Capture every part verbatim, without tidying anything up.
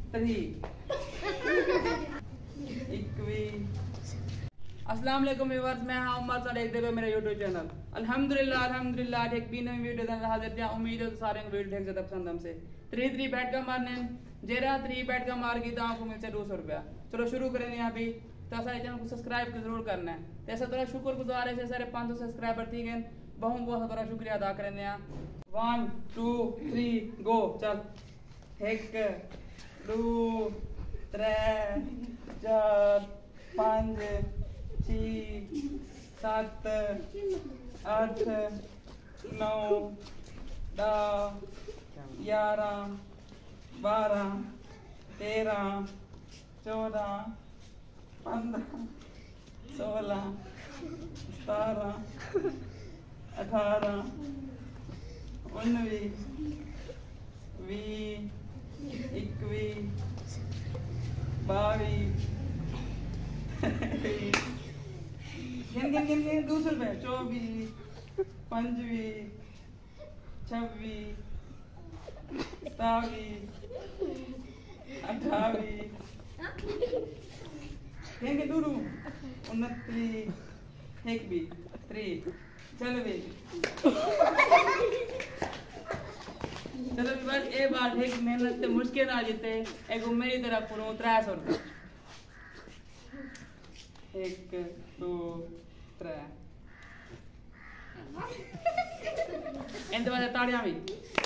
त्री इक्वी। अस्सलाम वालेकुम व्यूअर्स, मैं हाँ उमर सा देखते हुए मेरा यूट्यूब चैनल। अल्हम्दुलिल्लाह अल्हम्दुलिल्लाह एक भी नई वीडियो देने हाजिर थे। उम्मीद है सारे वीडियो देख ज्यादा पसंद हमसे। त्री त्री बैठ का मारने जेरा त्री बैठ का मार की दाम को मिलते दो सौ रुपया। चलो शुरू करें यहाँ भी। तो सारे चैनल को सब्सक्राइब जरूर करना है। तो ऐसा थोड़ा शुक्रगुजार है सारे पाँच सौ सब्सक्राइबर थी गए बहुत बहुत बड़ा शुक्रिया अदा करें। One two three go. चल एक दो त्रै चार पाँच छी सात आठ नौ दस ग्यारह बारह तेरह चौदह पंद्रह सोलह सतारह अठारह उन्नीस बीस इक्कीस बाईस गिन गिन गिन गिन दूसरे पे चौबीस पंचवीस छब्बीस सतावीस अठावीस गिन गिन दूरू उनतीस एक भी त्री। चलो भी चलो भी बस एक बार एक मेहनत से मुश्किल आ जीते एक मेरी तरफ पूरा त्रै सौ रुपये। एक दो त्रै इंतजार ताड़ियां भी।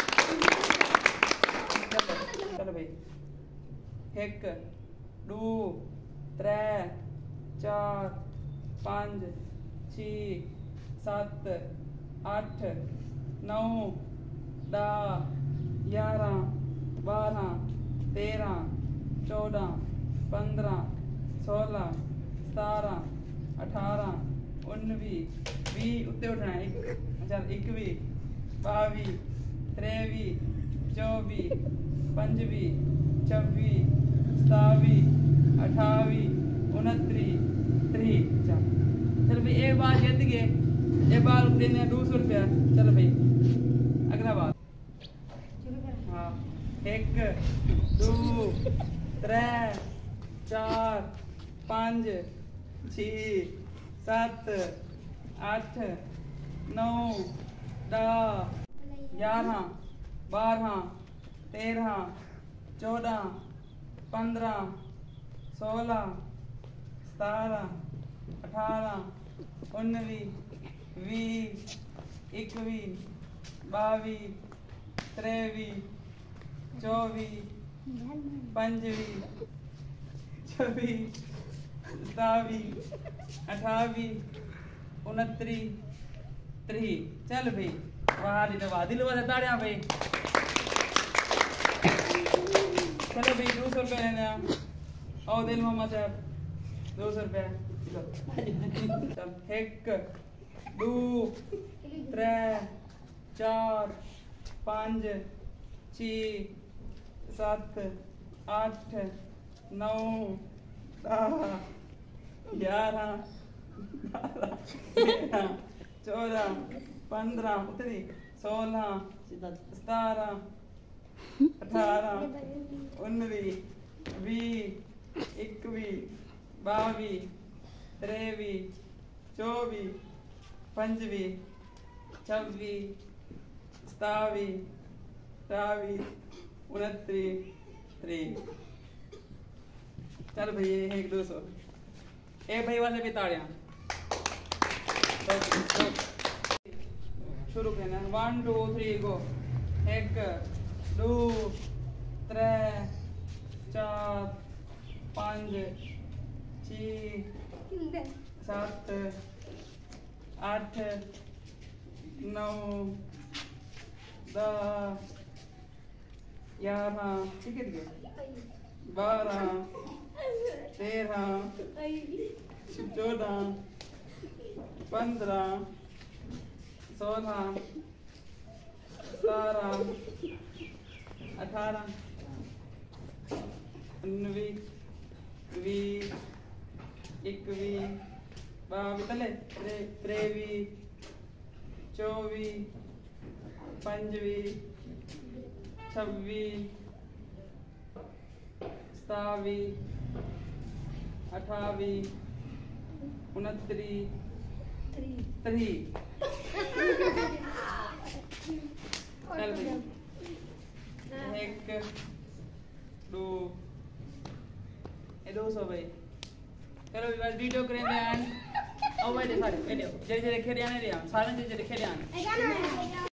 चलो चलो भाई एक दो त्रै चार पाँच छी सात आठ नौ दस ग्यारह बारह तेरह चौदह पंद्रह सोलह सतारह अठारह उन्नीस बीस उत्ते उठना है। चल इक्कीस बाईस त्रेवीस चौबीस पंचवीस छब्बीस सतावीस अठावीस उनतीस तीस। चल चल भाई एक बार जीत गए। एक बार देने दो सौ रुपया। चलो भाई अगला बार। हाँ एक दो त्रै चार पाँच छी सात आठ नौ दस ग्यारह बारह तेरह चौदह पंद्रह सोलह सतारह अठारह उन्नीस बीस इक्कीस बाईस त्रेवीस चौबीस पंचवीस छब्बीस सतावीस अठावीस उनतीस तीस। चल भाई वाह दिलवा दिलवा से ताड़ियां भाई। चलो भाई दो सौ रुपये लेने आओ दिल मोहम्मद साहब दो सौ रुपये। चल एक दो त्रै चार पाँच छी सात आठ नौ दस ग्यारह बारह तेरह चौदह पंद्रह उतरी सोलह सतारह अठारह उन्नीस बीस इक्कीस बाईस त्रेवीस चौबीस पंचवीस छब्बीस सतावीस अठावीस उनतीस तीस। चल भैया एक दो सौ एक भाई वाले भी ताड़ियां। शुरू करना वन टू थ्री गो। एक दो त्रै चार पाँच छी सात आठ नौ दस ग्यारह ठीक है बारह तेरह चौदह पंद्रह सोलह सतारह अठारह उन्नीस बीस इक्कीस बाईस त्रेवीस चौबीस पंचवीस छब्बीस सतावी अठावी उनत्री त्री चल भाई एक दो ये दो सौ भाई चलो बस वीडियो करेंगे एंड ओ भाई सारे ये जरे जरे खेले आने रे सारे जरे जरे खेले आने